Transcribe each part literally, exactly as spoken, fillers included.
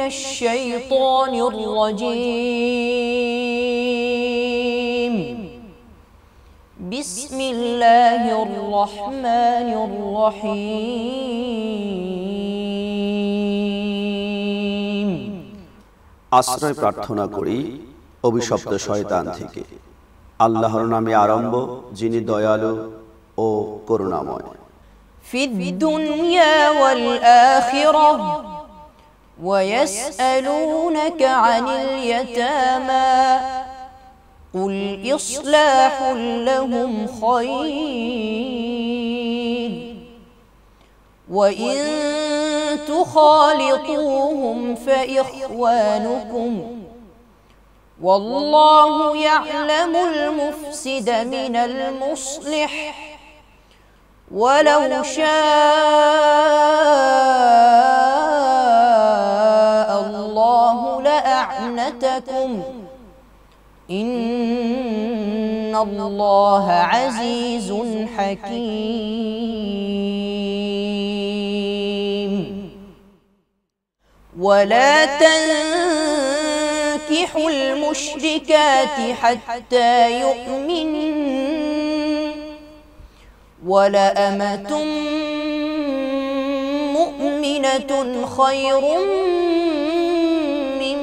الشيطان الرجيم. بسم الله الرحمن الرحيم. আশ্রয় প্রার্থনা করি অভিশপ্ত শয়তান থেকে। আল্লাহর নামে আরম্ভ, যিনি দয়ালু ও করুণাময়। ফিদ দুনিয়া ওয়াল আখিরাহ ওয়া ইয়াসআলুনাকা আনিল ইয়াতামা কুল ইসলাহুল লাহুম খায়র ওয়া ইন তুখালিতুহুম ফাইখওয়ানুকুম والله يعلم المفسد من المصلح ولو شاء الله لأعنتكم إن الله عزيز حكيم. ولا تنكحوا المشركات حتى يؤمنن ولأمة مؤمنة خير من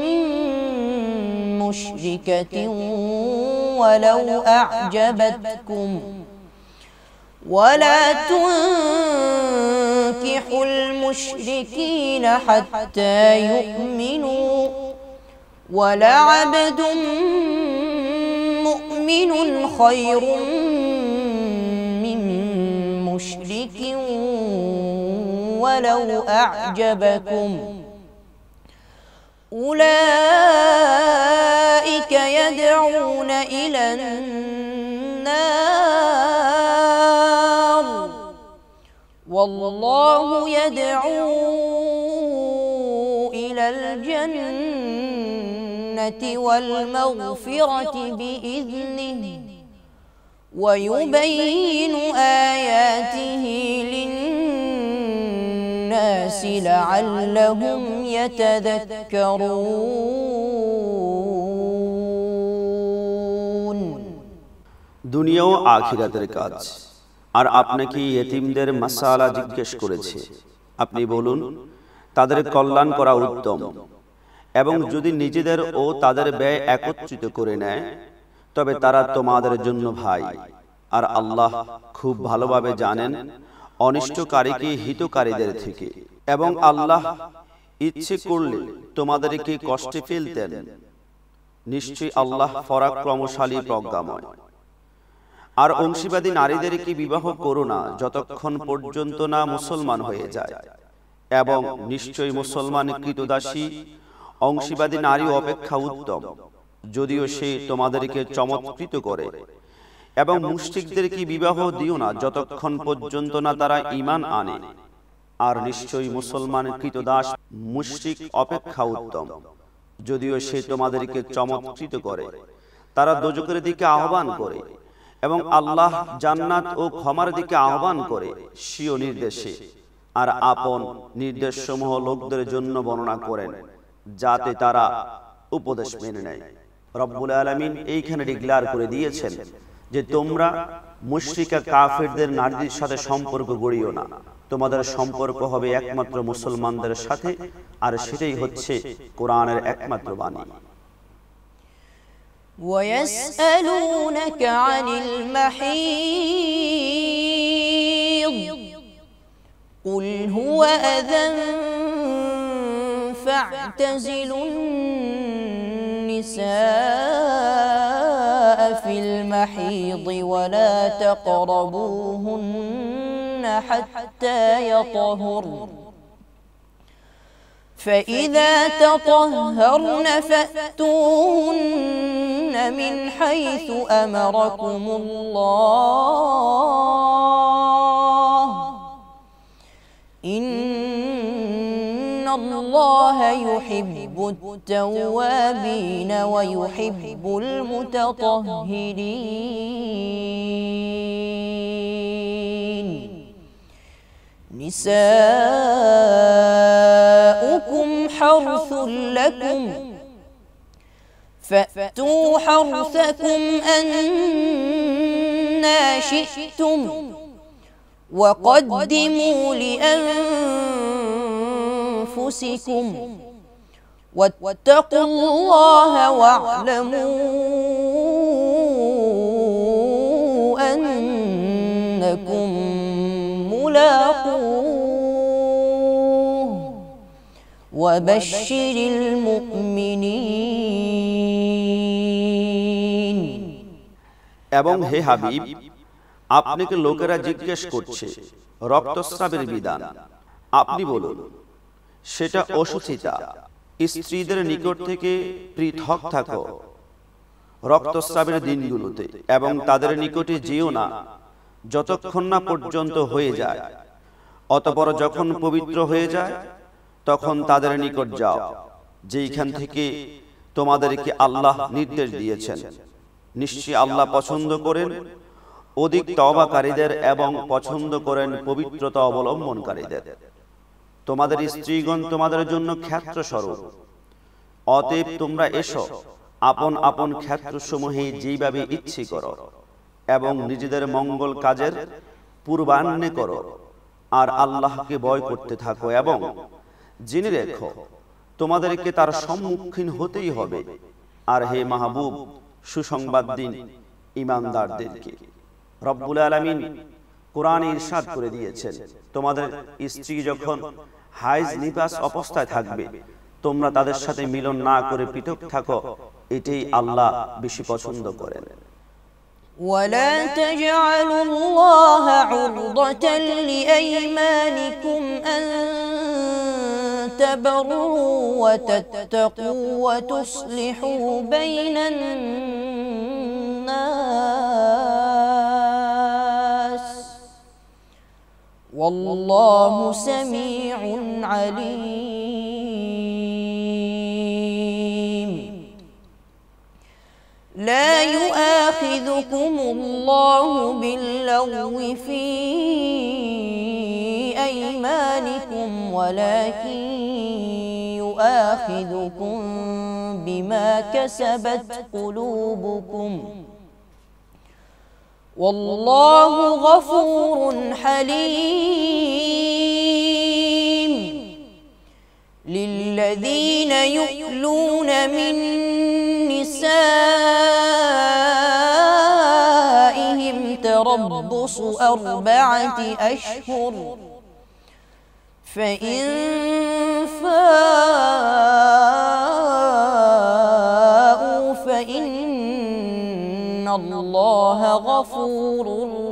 مشركة ولو أعجبتكم ولا تنكحوا المشركين حتى يؤمنوا ولعبد مؤمن خير من مشرك ولو أعجبكم أولئك يدعون إلى النار والله يدعو إلى الجنة والمغفرة بإذنه ويبين آياته للناس لعلهم يتذكرون. দুনিয়া ও আখিরাতের কাজ। আর আপনাকে ইয়েতিমদের মাসালা জিজ্ঞেস করেছে, আপনি বলুন তাদের কল্যাণ করা উত্তম, এবং যদি নিজেদের ও তাদের ব্যয় একত্রিত করে নেয় তবে তারা তোমাদের জন্য ভাই। আর আল্লাহ খুব ভালোভাবে জানেন অনিষ্টকারীকে হিতকারীদের থেকে, এবং আল্লাহ ইচ্ছে করলে তোমাদেরকে কষ্টে ফেলতেন। নিশ্চয়ই আল্লাহ পরাক্রমশালী প্রজ্ঞাময়। আর অংশীবাদী নারীদেরকে বিবাহ করো না যতক্ষণ পর্যন্ত না মুসলমান হয়ে যায়, এবং নিশ্চয়ই মুসলমান কৃতদাসী অংশীবাদী নারী অপেক্ষা উত্তম, যদিও সে তোমাদেরকে চমৎকৃত করে। এবং মুশরিকদেরকে বিবাহ দিও না যতক্ষণ পর্যন্ত না তারা ঈমান আনে, আর নিশ্চয়ই মুসলমান কৃতদাস মুশরিক অপেক্ষা উত্তম, যদিও সে তোমাদেরকে চমৎকৃত করে। তারা দোজখের দিকে আহ্বান করে এবং আল্লাহ জান্নাত ও ক্ষমার দিকে আহ্বান করে স্বীয় নির্দেশে, আর আপন নির্দেশসমূহ লোকদের জন্য বর্ণনা করেন যাতে তারা উপদেশ মেনে নেয়। রব্বুল আলামিন এইখানে ডিক্লেয়ার করে দিয়েছেন যে তোমরা মুশরিকা কাফেরদের নারীদের সাথে সম্পর্ক গড়িও না, তোমাদের সম্পর্ক হবে একমাত্র মুসলমানদের সাথে, আর সেটাই হচ্ছে কোরআনের একমাত্র বাণী। ويسألونك عن المحيض قل هو أذى فاعتزلوا النساء في المحيض ولا تقربوهن حتى يطهرن فإذا تطهرن فأتوهن من حيث أمركم الله إن الله يحب التوابين ويحب المتطهرين. نساؤكم حرث لكم فأتوا حرثكم أنى شئتم وقدموا لأنفسكم واتقوا الله واعلموا أنكم ملاقوه وبشر المؤمنين। এবং হে হাবিব, আপনাকে লোকেরা জিজ্ঞেস করছে রক্তস্রাবের বিধান। আপনি বলুন, সেটা অসুচিতা, স্ত্রীদের নিকট থেকে পৃথক থাকো রক্তস্রাবের দিনগুলোতে, এবং তাদের নিকটে যেও না যতক্ষণ না পর্যন্ত হয়ে যায়। অতঃপর যখন পবিত্র হয়ে যায় তখন তাদের নিকট যাও, যেইখান থেকে তোমাদেরকে আল্লাহ নির্দেশ দিয়েছেন। নিশ্চয়ই আল্লাহ পছন্দ করেন অধিক তওবাকারীদের এবং পছন্দ করেন পবিত্রতা অবলম্বনকারীদের। তোমাদের স্ত্রীগণ তোমাদের জন্য ক্ষেত্র স্বরূপ, অতএব তোমরা এসো আপন আপন ক্ষেত্রসমূহে যেইভাবে ইচ্ছে করো এবং নিজেদের মঙ্গল কাজের পূর্বাহ্নে করো, আর আল্লাহকে ভয় করতে থাকো এবং জেনে রেখো তোমাদেরকে তার সম্মুখীন হতেই হবে। আর হে মাহবুব, সুসংবাদ দিন ঈমানদারদেরকে। রব্বুল আলামিন কোরআনে ইরশাদ করে দিয়েছেন, তোমাদের স্ত্রী যখন হাইজ নিফাস অবস্থায় থাকবে তোমরা তাদের সাথে মিলন না করে পৃথক থাকো, এটাই আল্লাহ বেশি পছন্দ করেন। ولا تجعلوا الله عرضة لأيمانكم أن تبروا وتتقوا وتصلحوا بين الناس والله سميع عليم. لا يؤاخذكم الله باللغو في أيمانكم ولكن يؤاخذكم بما كسبت قلوبكم والله غفور حليم. للذين يؤلون من نسائهم تربص أربعة أشهر فإن فاءوا فإن الله غفور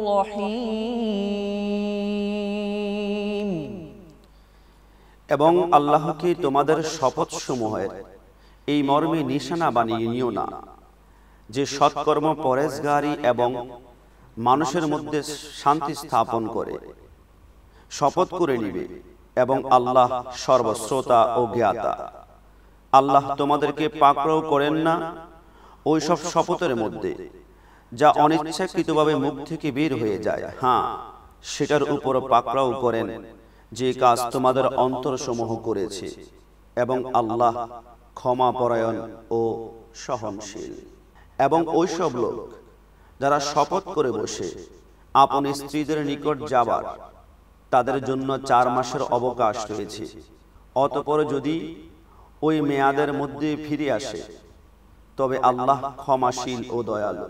رحيم. এবং আল্লাহকে তোমাদের শপথ সমূহের এই মর্মে নিশানা বানিয়ে নিও না যে সৎকর্ম পরেজগারি এবং মানুষের মধ্যে শান্তি স্থাপন করে। শপথ করে নিবে এবং আল্লাহ সর্বশ্রোতা ও জ্ঞাতা। আল্লাহ তোমাদেরকে পাকড়াও করেন না ওই সব শপথের মধ্যে যা অনিচ্ছাকৃতভাবে মুখ থেকে বের হয়ে যায়। হ্যাঁ, সেটার উপর পাকড়াও করেন যে কাজ তোমাদের অন্তরসমূহ করেছে, এবং আল্লাহ ক্ষমা পরায়ণ ও সহনশীল। এবং ওইসব লোক যারা শপথ করে বসে আপন স্ত্রীদের নিকট যাবার, তাদের জন্য চার মাসের অবকাশ রয়েছে। অতঃপর যদি ওই মেয়াদের মধ্যে ফিরে আসে তবে আল্লাহ ক্ষমাশীল ও দয়ালু।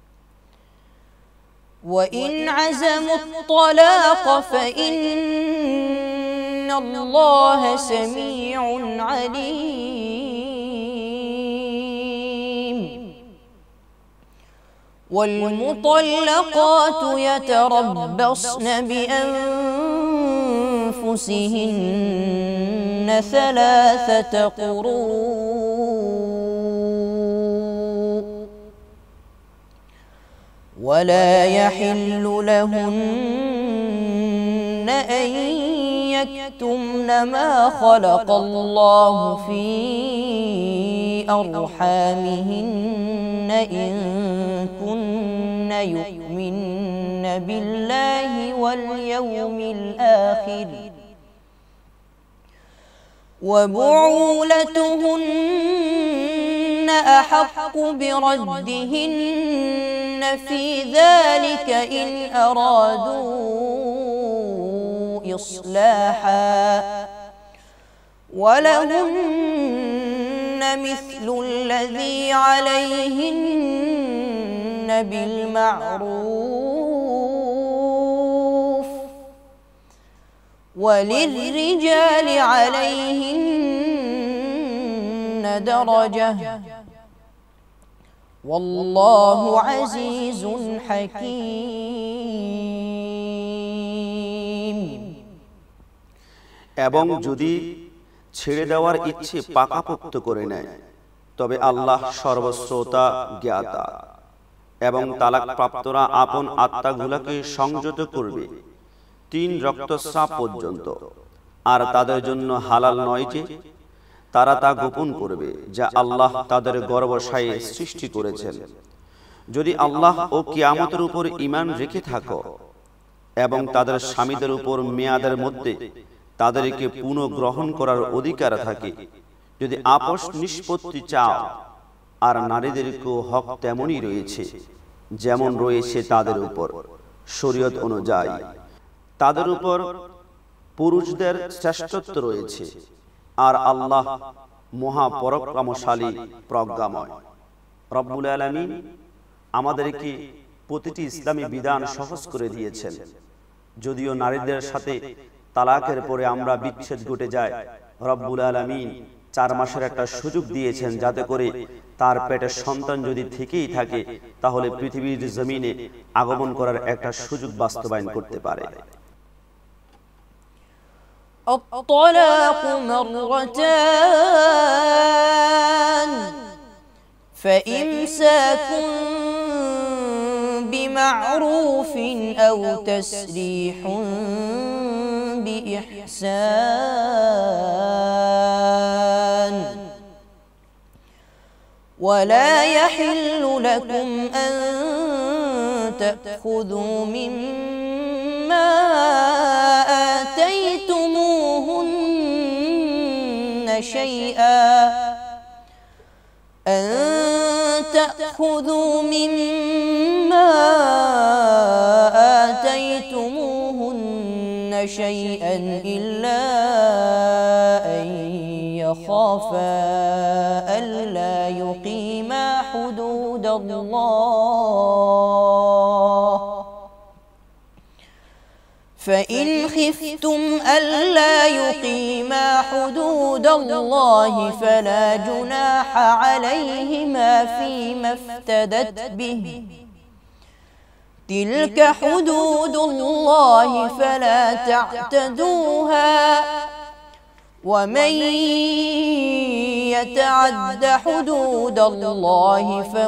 وإن عزموا الطلاق فإن الله سميع عليم. والمطلقات يتربصن بأنفسهن ثلاثة قروء ولا يحل لهن أن يكتمن ما خلق الله في أرحامهن إن كن يؤمن بالله واليوم الآخر وبعولتهن أحق بردهن في ذلك إن أرادوا إصلاحا ولهن مثل الذي عليهن بالمعروف وللرجال عليهن درجة والله عزيز حكيم। এবং যদি ছেড়ে দেওয়ার ইচ্ছে পাকাপোক্ত করে নেয় তবে আল্লাহ সর্বশ্রোতা জ্ঞাতা, এবং তালাক প্রাপ্তরা আপন আত্মাগুলোকে সংযত করবে তিন রক্তস্রাব পর্যন্ত, আর তাদের জন্য হালাল নয় যে তারা তা গোপন করবে যা আল্লাহ তাদের গর্ভশায়ে সৃষ্টি করেছেন। যদি আল্লাহ ও কিয়ামতের উপর ঈমান রেখে থাকো এবং তাদের স্বামীদের উপর মেয়াদের মধ্যে তাদেরকে পুনঃগ্রহণ করার অধিকার থাকে, যদি আপোষ নিষ্পত্তি চাও, আর নারীদেরকেও হক তেমনই রয়েছে যেমন রয়েছে তাদের উপর শরীয়ত অনুযায়ী। তাদের উপর পুরুষদের শ্রেষ্ঠত্ব রয়েছে, আর আল্লাহ মহা পরাক্রমশালী প্রজ্ঞাময়। রব্বুল আলামিন আমাদেরকে প্রতিটি ইসলামী বিধান সহজ করে দিয়েছেন। যদিও নারীদের সাথে তালাকের পরে আমরা বিচ্ছেদ ঘটে যায়, রব্বুল আলামিন চার মাসের একটা সুযোগ দিয়েছেন যাতে করে তার পেটের সন্তান যদি থেকেই থাকে তাহলে পৃথিবীর জমিনে আগমন করার একটা সুযোগ বাস্তবায়ন করতে পারে। الطلاق مرتان فإمساك بمعروف أو تسريح بإحسان ولا يحل لكم أن تأخذوا مما آتيتموهن شيئا أن تأخذوا مما آتيتموهن شيئا إلا أن يخافا ألا يقيما حدود الله فإن خفتم ألا يقيما حدود الله فلا جناح عليهما فيما افتدت به تلك حدود الله فلا تعتدوها ومن يتعد حدود الله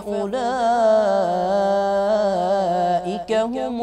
فأولئك هم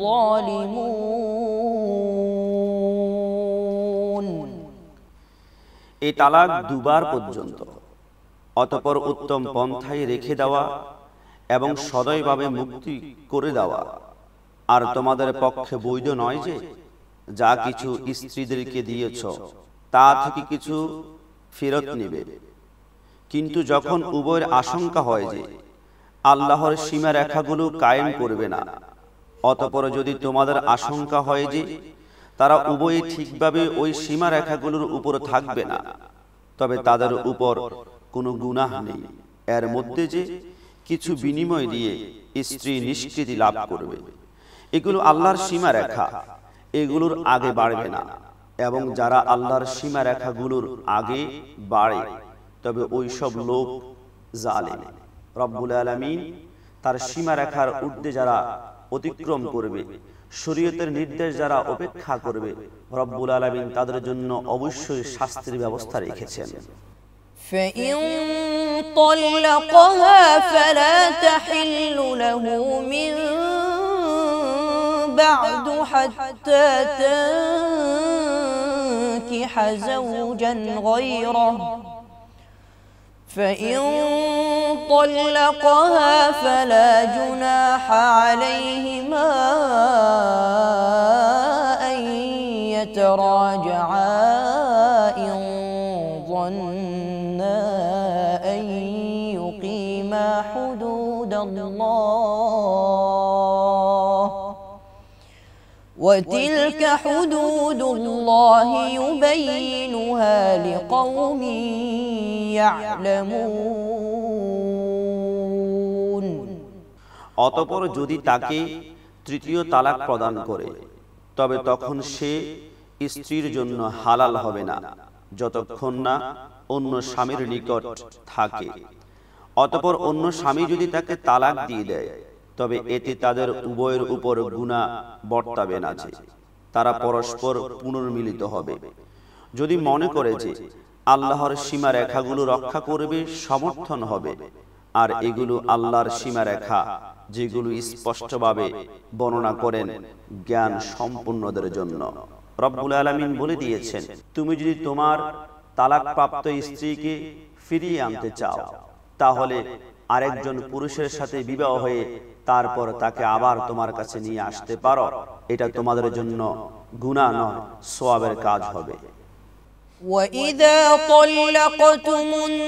الظالمون। এই তালাক দুবার পর্যন্ত, অতঃপর উত্তম পন্থায় রেখে দেওয়া এবং সদয়ভাবে মুক্তি করে দেওয়া। আর তোমাদের পক্ষে বৈধ নয় যে যা কিছু স্ত্রীদেরকে দিয়েছ তা থেকে কিছু ফেরত নেবে, কিন্তু যখন উভয়ের আশঙ্কা হয় যে আল্লাহর সীমারেখাগুলো কায়েম করবে না, অতঃপর যদি তোমাদের আশঙ্কা হয় যে তারা উভয়ে ঠিকভাবে ওই সীমারেখাগুলোর উপর থাকবে না, তবে তাদের উপর কোনো গুনাহ নেই এর মধ্যে যে কিছু বিনিময় দিয়ে স্ত্রী নিষ্কৃতি লাভ করবে। এগুলো আল্লাহর সীমারেখা, এগুলোর আগে বাড়বে না, এবং যারা আল্লাহর সীমারেখাগুলোর আগে বাড়ে তবে ওই সব লোক জালেম। রব্বুল আলামিন তার সীমারেখার ঊর্ধ্বে যারা অতিক্রম করবে, শরীয়তের নির্দেশ যারা উপেক্ষা করবে, রব্বুল আলামিন তাদের জন্য অবশ্যই শাস্তির ব্যবস্থা রেখেছেন। فإن طلقها فلا تحل له من بعد حتى تنكح زوجا غيره فإن طلقها فلا جناح عليهما أن يتراجعا إن وتلك حدود الله يبينها لقوم يعلمون অতঃপর যদি তাকে তৃতীয় তালাক প্রদান করে তবে তখন সে স্ত্রীর জন্য হালাল হবে না যতক্ষণ না অন্য স্বামীর নিকট থাকে। অতঃপর অন্য স্বামী যদি তাকে তালাক দিয়ে দেয় তবে এতে তাদের উভয়ের উপর গুনাহ বর্তাবে না যে তারা পরস্পর পুনর্মিলিত হবে। যদি মনে করে যে আল্লাহর সীমারেখাগুলো রক্ষা করবে সমর্থন হবে, আর এগুলো আল্লাহর সীমারেখা যেগুলো স্পষ্টভাবে বর্ণনা করেন জ্ঞান সম্পন্নদের জন্য। রব্বুল আলামিন বলে দিয়েছেন, তুমি যদি তোমার তালাকপ্রাপ্ত স্ত্রীকে ফিরিয়ে আনতে চাও তাহলে আরেকজন পুরুষের সাথে বিবাহ হয়ে তারপর তাকে আবার তোমার কাছে নিয়ে আসতে পারো। এটা তোমাদের জন্য গুনাহ নয়, সওয়াবের কাজ হবে। وَإِذَا طَلَّقْتُمُ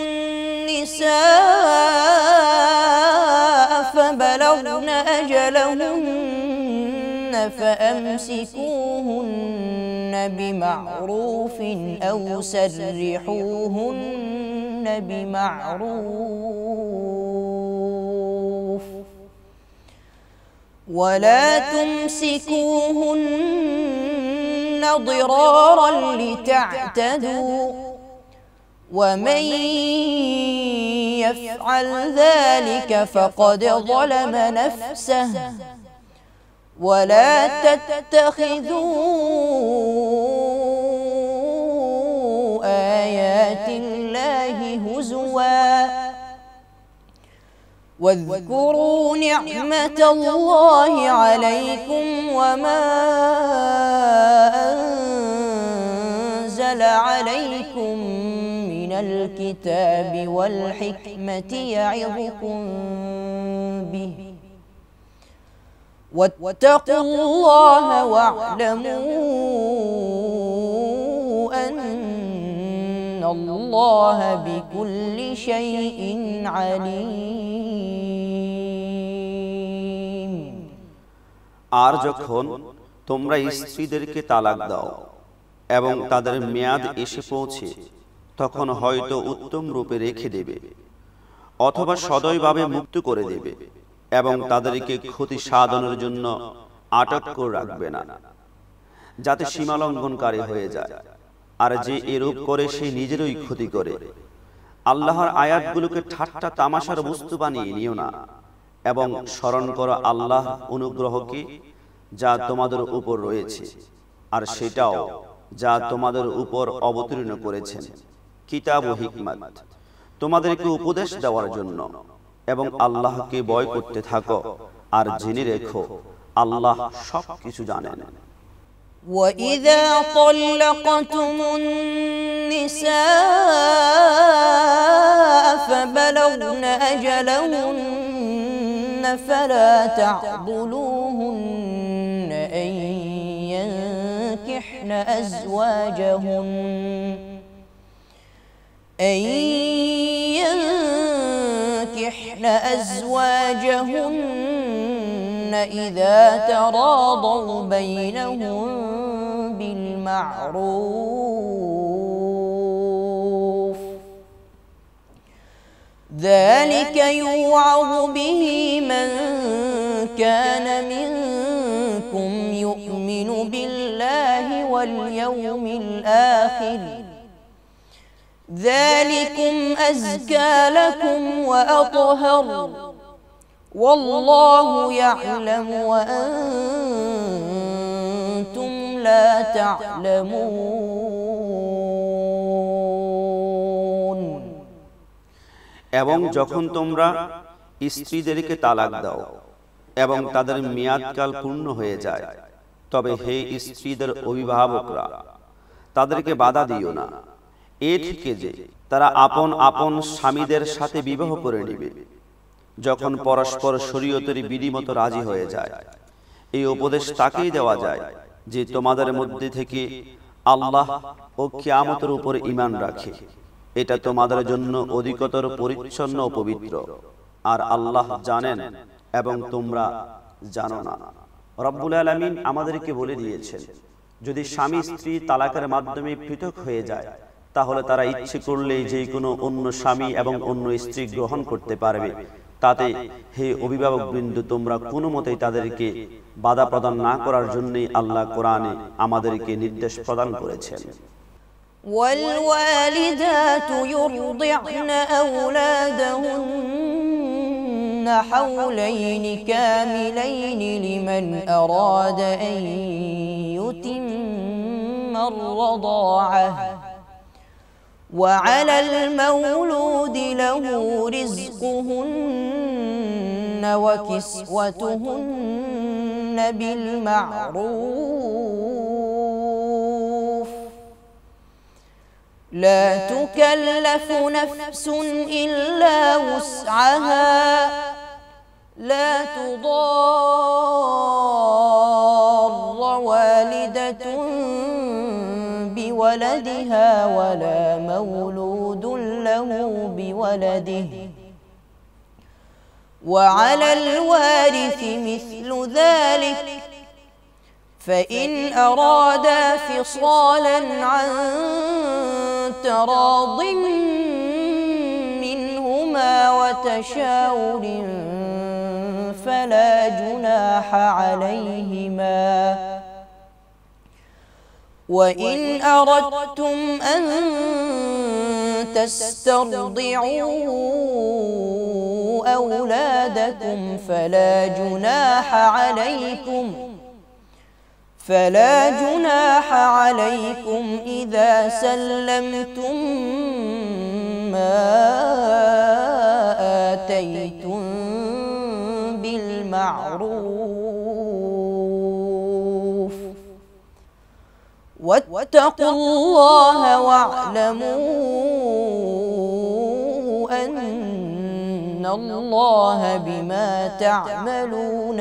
النِّسَاءَ فَبَلَغْنَ أَجَلَهُنَّ فَأَمْسِكُوهُنَّ بِمَعْرُوفٍ أَوْ سَرِّحُوهُنَّ بِمَعْرُوفٍ وَلَا تُمْسِكُوهُنَّ ضِرَارًا لِتَعْتَدُوا وَمَن يَفْعَلْ ذَلِكَ فَقَدْ ظَلَمَ نَفْسَهُ وَلَا تَتَّخِذُوا آيَاتِ اللَّهِ هُزُوًا واذكروا نعمة الله عليكم وما أنزل عليكم من الكتاب والحكمة يعظكم به واتقوا الله واعلموا أن الله بكل شيء عليم। আর যখন তোমরা স্ত্রীদেরকে তালাক দাও এবং তাদের মেয়াদ এসে পৌঁছে তখন হয়তো উত্তম রূপে রেখে দেবে অথবা সদয়ভাবে মুক্ত করে দেবে এবং তাদেরকে ক্ষতি সাধনের জন্য আটক করে রাখবে না যাতে সীমালঙ্ঘনকারী হয়ে যায়। আর যে এরূপ করে সে নিজেরই ক্ষতি করে। আল্লাহর আয়াতগুলোকে ঠাট্টা তামাশার বস্তু বানিয়ে নিও না এবং স্মরণ করো আল্লাহর অনুগ্রহকে যা তোমাদের উপর রয়েছে আর সেটাও যা তোমাদের উপর অবতীর্ণ করেছেন কিতাব ও হিকমত তোমাদেরকে উপদেশ দেওয়ার জন্য, এবং আল্লাহকে ভয় করতে থাকো আর জেনে রেখো আল্লাহ সবকিছু জানেন। وَإِذَا طَلَّقْتُمُ النِّسَاءَ فَبَلَغْنَ أَجَلَهُنَّ فَلَا تَعْضُلُوهُنَّ أَن يَنكِحْنَ أَزْوَاجَهُنَّ أَن يَنكِحْنَ أَزْوَاجَهُنَّ إِذَا تَرَاضَوْا بَيْنَهُم بِالْمَعْرُوفِ ذَلِكَ يُوعَظُ بِهِ مَن كَانَ مِنكُمْ يُؤْمِنُ بِاللَّهِ وَالْيَوْمِ الْآخِرِ ذَلِكُمْ أَزْكَى لَكُمْ وَأَطْهَرُ وَاللَّهُ يَعْلَمُ وَأَنْتُمْ لَا تَعْلَمُونَ। এবং যখন তোমরা স্ত্রীদেরকে তালাক দাও এবং তাদের মেয়াদকাল পূর্ণ হয়ে যায় তবে হে স্ত্রীদের অভিভাবকরা তাদেরকে বাধা দিও না এ থেকে যে তারা আপন আপন স্বামীদের সাথে বিবাহ করে নেবে যখন পরস্পর শরীয়তের বিধিমতো রাজি হয়ে যায়। এই উপদেশ তাকেই দেওয়া যায় যে তোমাদের মধ্যে থেকে আল্লাহ ও কিয়ামতের উপর ঈমান রাখে। এটা তোমাদের জন্য অধিকতর পরিচ্ছন্ন ও পবিত্র, আর আল্লাহ জানেন এবং তোমরা জানো না। রব্বুল আলামিন আমাদেরকে বলে দিয়েছেন, যদি স্বামী স্ত্রী তালাকের মাধ্যমে পৃথক হয়ে যায় তাহলে তারা ইচ্ছে করলেই যে কোনো অন্য স্বামী এবং অন্য স্ত্রী গ্রহণ করতে পারবে। তাতে হে অভিভাবকবৃন্দ, তোমরা কোনো মতেই তাদেরকে বাধা প্রদান না করার জন্যই আল্লাহ কোরআনে আমাদেরকে নির্দেশ প্রদান করেছেন। والوالدات يرضعن أولادهن حولين كاملين لمن أراد أن يتم الرضاعة وعلى المولود له رزقهن وكسوتهن بالمعروف لا تكلف نفس إلا وسعها لا تضار والدة بولدها ولا مولود له بولده وعلى الوارث مثل ذلك فإن أرادا فصالا عن تراض منهما وتشاور فلا جناح عليهما وإن أردتم أن تسترضعوا أولادكم فلا جناح عليكم فلا جناح عليكم إذا سلمتم ما آتيتم بالمعروف واتقوا الله واعلموا أن الله بما تعملون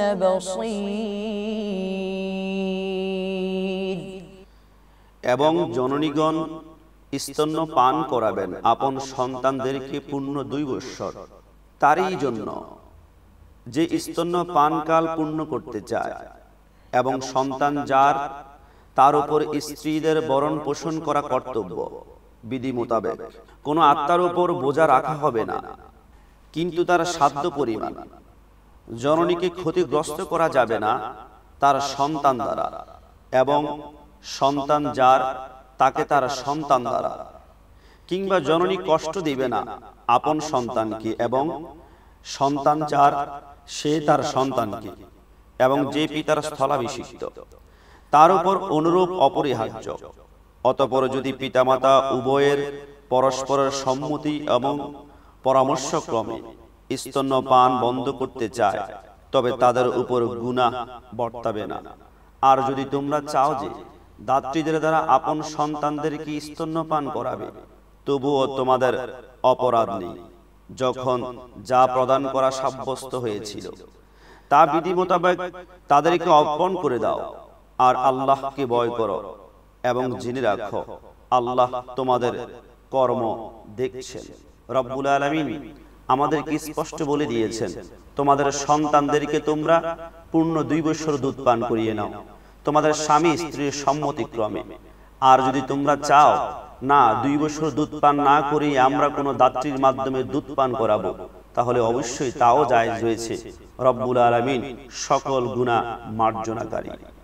بصير এবং জননীগণ স্তন্য পান করাবেন আপন সন্তানদেরকে পূর্ণ দুই বৎসর তারই জন্য যে স্তন্য পানকাল পূর্ণ করতে চায়, এবং সন্তান যার তার উপর স্ত্রীদের ভরণ পোষণ করা কর্তব্য বিধি মোতাবেক। কোনো আত্মার উপর বোঝা রাখা হবে না, কিন্তু তার সাধ্য পরিমাণ। জননীকে ক্ষতিগ্রস্ত করা যাবে না তার সন্তান দ্বারা, এবং সন্তান যার তাকে তার সন্তান দ্বারা, কিংবা জননী কষ্ট দিবে না আপন সন্তানকে, এবং সন্তান যার সে তার সন্তানকে, এবং যে পিতার স্থলাভিষিক্ত তার উপর অনুরূপ অপরিহার্য। অতঃপর যদি পিতামাতা উভয়ের পরস্পরের সম্মতি এবং পরামর্শক্রমে স্তন্যপান বন্ধ করতে চায় তবে তাদের উপর গুনাহ বর্তাবে না। আর যদি তোমরা চাও যে দাত্রীদের দ্বারা আপন সন্তানদেরকে স্তন্যপান করাবে, তবুও তোমাদের অপরাধ নেই। যখন যা প্রদান করা সাব্যস্ত হয়েছিল তা বিধি মোতাবেক তাদেরকে অর্পণ করে দাও, আর আল্লাহকে ভয় করো এবং জেনে রাখো আল্লাহ তোমাদের কর্ম দেখছেন। রব্বুল আলামিন আমাদেরকে স্পষ্ট বলে দিয়েছেন, তোমাদের সন্তানদেরকে তোমরা পূর্ণ দুই বছর দুধ পান করিয়ে নাও তোমাদের স্বামী স্ত্রীর সম্মতিক্রমে। আর যদি তোমরা চাও না দুই বছর দুধ পান না করে আমরা কোনো দাত্রীর মাধ্যমে দুধ পান করাবো, তাহলে অবশ্যই তাও জায়েজ রয়েছে। রব্বুল আলামিন সকল গুনাহ মার্জনাকারী।